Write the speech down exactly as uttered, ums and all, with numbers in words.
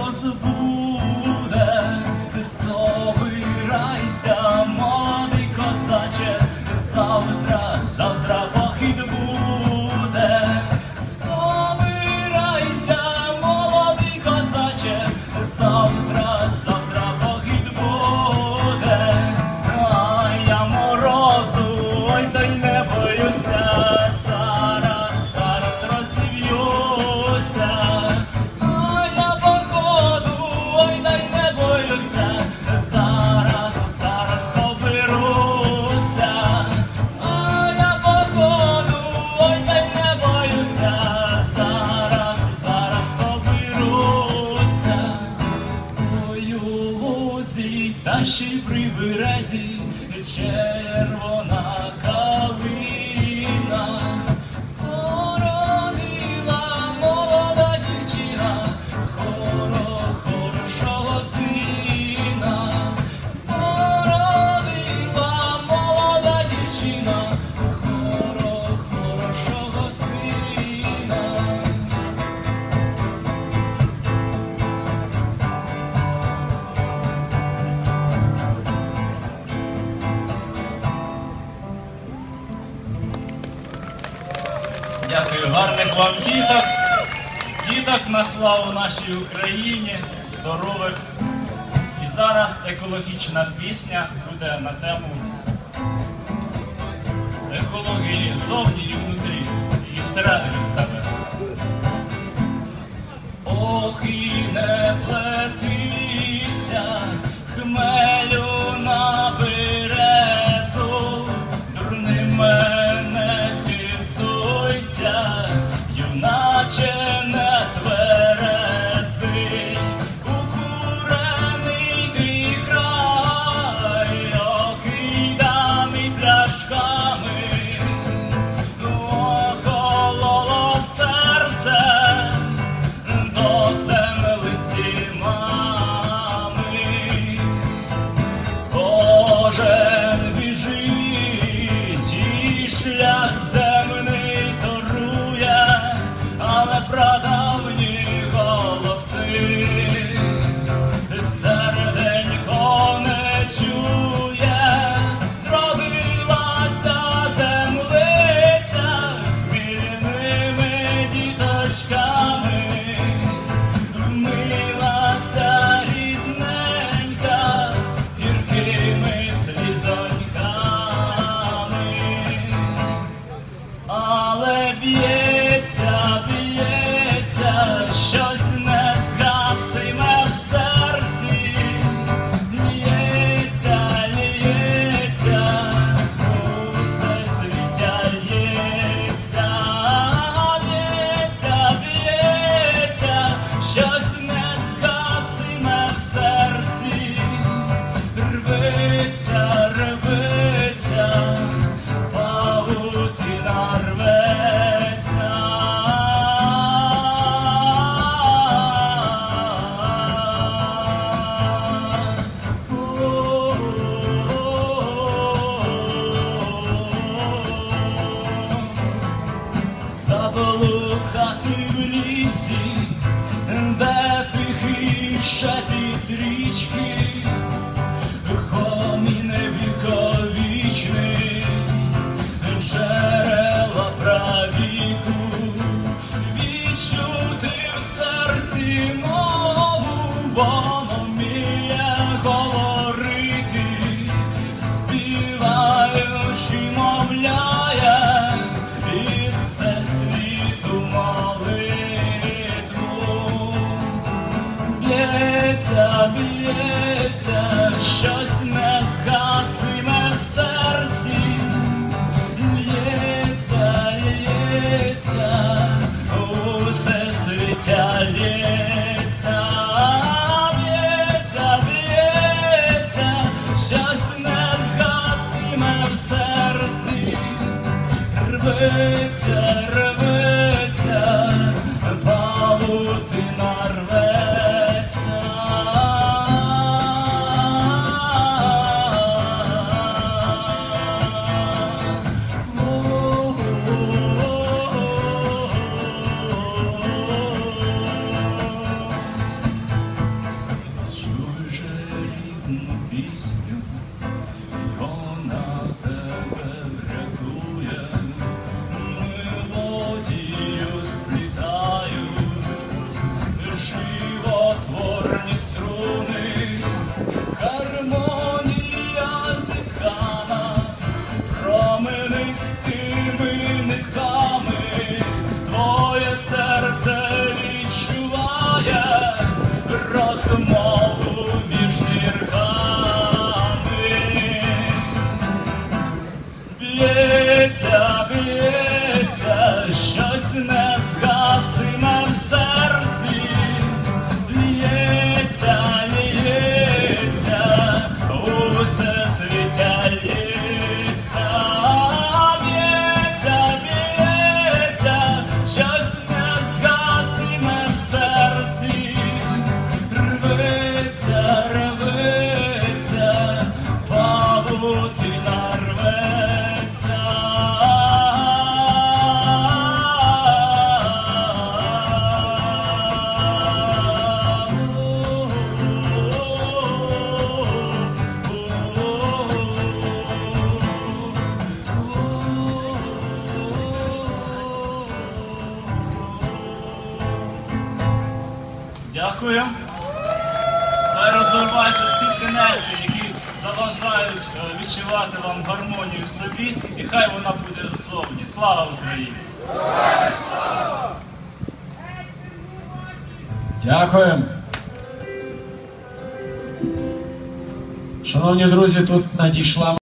розбуде. Собирайся, молодий козаче, завтра, завтра похід буде. Собирайся, молодий козаче, завтра, завтра похід буде. А я морозу, ой, та й не боюся, зараз, зараз розів'юся. А я походу, ой, та й не боюся, зараз, зараз соберуся. А я походу, ой, та й не боюся, зараз, зараз соберуся. Ой, у лузі, та ще й при березі, червона калина породила молода дівчина хоро, хорошого сина. Породила молода дівчина хоро, хорошого сина. Дякую, гарних вам діток, діток на славу нашій Україні, здорових. І зараз екологічна пісня буде на тему екології зовні і внутрі, і всередині себе. Ох, і не плетися, хмелю на березу, дурним мене хизуйся, юначе не тверезий. Укурений твій край, окиданий пляшками, охололо серце до землиці мами. Кожен біжить і шлях земний торує, але прадавні голоси серденько не чує. Зродилася землиця хмільними діточками, вмилася рідненька гіркими слізоньками. Але б'ється, б'ється, щось незгасиме в серці. Лється, лється, усе свіття лється. Б'ється, б'ється, щось незгасиме в серці. Рветься, рветься, павутина рветься. Заблукати в лісі, де тихий шепіт річки, гомін віковічний, джерела правіку. Відчути в серці мову, воно вміє говорити, співаючи мовляє і все світу молитву. Б'ється, б'ється, щось незгасиме в серці. Лється, лється, усе свіття лється. Б'ється, б'ється, щось незгасиме в серці. Рветься, рветься, павутина рветься. Дякую. Хай розриваються всі тенети, які заважають е, відчувати вам гармонію в собі, і хай вона буде ззовні. Слава Україні! Дякуємо. Шановні друзі, тут надійшла